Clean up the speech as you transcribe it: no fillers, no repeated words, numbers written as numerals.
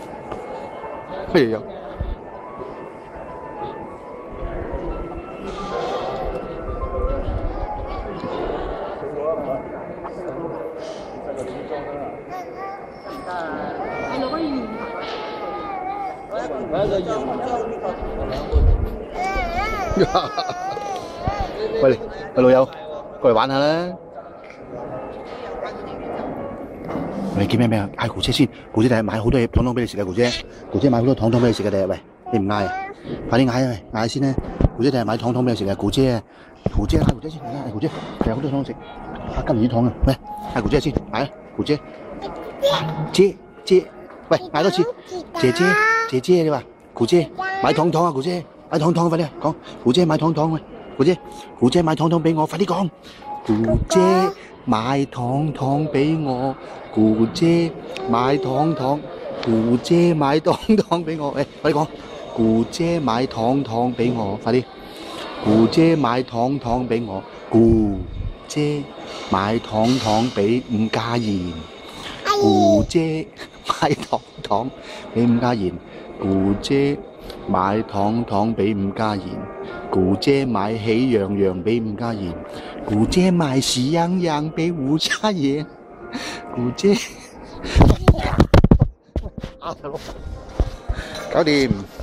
哎呀！喂，老友，過嚟玩下啦！你叫咩名啊？嗌姑姐先，姑姐第日買好多嘢糖糖俾你食啊！姑姐，姑姐買好多糖糖俾你食啊！第日喂，你唔嗌啊？快啲嗌啊！嗌先啦！姑姐第日買糖糖俾你食啊！姑姐啊，姑姐嗌姑姐先，嗌姑姐，第日好多糖食，金魚糖啊！喂，嗌姑姐先，嗌啊！姑姐，姐，喂，嗌多次，姐，你話姑姐買糖糖啊！姑姐買糖糖，快啲講，姑姐買糖糖喂，姑姐買糖糖俾我，快啲講，姑姐買糖糖俾我，姑姐買糖糖，姑姐買糖糖俾我，誒，快啲講，姑姐買糖糖俾我，快啲，姑姐買糖糖俾我，姑姐買糖糖俾伍家賢，姑姐買糖糖俾伍家賢，姑姐買糖糖俾伍家賢，姑姐買喜洋洋俾伍家賢，姑姐買喜洋洋俾伍家賢，姑姐搞掂。